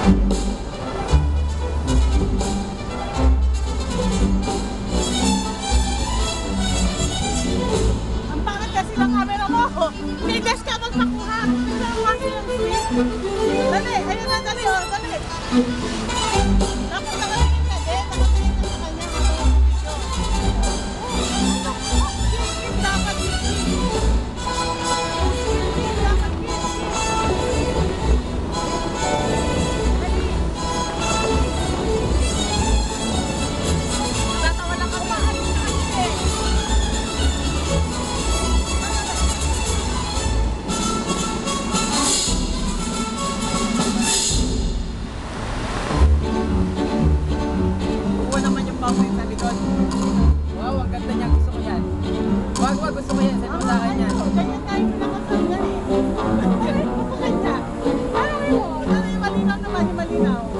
Ang pangit kasi ng camera mo. Tigas ka magpakuha. Tignan mo kasi yung screen. Dali, ayun na, dali, oh, dali. Dapat nakatingin ka din. Nakatingin ka sa kanya. Dapat tatawa lang kami. Kuha naman yung baboy sa likod. Wow, ang ganda niya. Gusto ko yan. Wag, gusto ko yan. Saan mo sa akin yan? Ganyan tayo pinakasal yan eh. Gusto ko kanya. Ano yun? Ano yung malinaw naman? Yung malinaw.